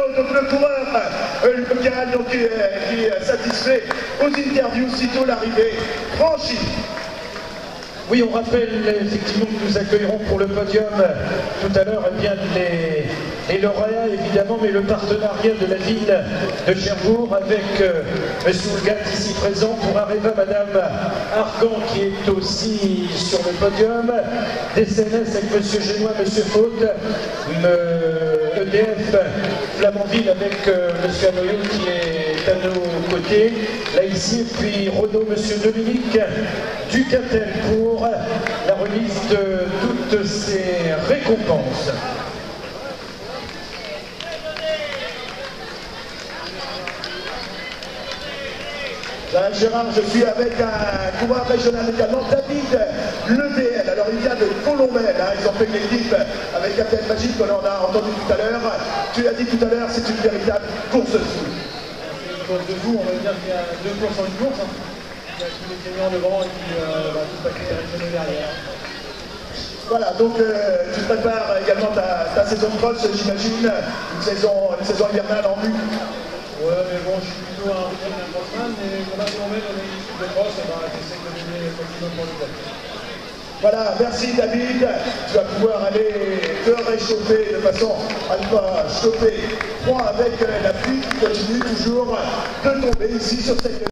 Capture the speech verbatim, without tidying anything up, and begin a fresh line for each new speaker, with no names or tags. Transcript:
Renault, donc le coureur euh, local, donc, qui, qui est satisfait aux interviews sitôt l'arrivée franchie.
Oui, on rappelle effectivement que nous accueillerons pour le podium tout à l'heure eh bien les, les lauréats évidemment, mais le partenariat de la ville de Cherbourg avec euh, M. Oulgat ici présent pour Areva, Madame Argan qui est aussi sur le podium, D C N S avec M. Génois, M. Faute, E D F Flamanville avec euh, M. Anoyau qui est à nos côtés, là ici, et puis Renault, M. Dominique Ducatel pour la remise de toutes ces récompenses.
Là, Gérard, je suis avec un coureur régional également, David Ledl. Alors il vient de Colombelle, hein. Ils ont fait une équipe avec Captain Magique qu'on en a entendu tout à l'heure. Tu l'as dit tout à l'heure, c'est une véritable course de fou.
Une course de fou, on va dire qu'il y a deux courses en une course. Hein. Il y a tous les gagnants devant et puis euh, bah, tout le paquet régional derrière.
Voilà, donc euh, tu prépares également ta, ta saison de cross, j'imagine, une saison, une saison hivernale en vue.
Ouais, mais bon, je suis plutôt un routier d'un crossman, mais comme à ce moment on est une équipe de cross, et bah, j'essaie de donner le maximum pour le club.
Voilà, merci David. Tu vas pouvoir aller te réchauffer de façon à ne pas chauffer froid avec la pluie qui continue toujours de tomber ici sur cette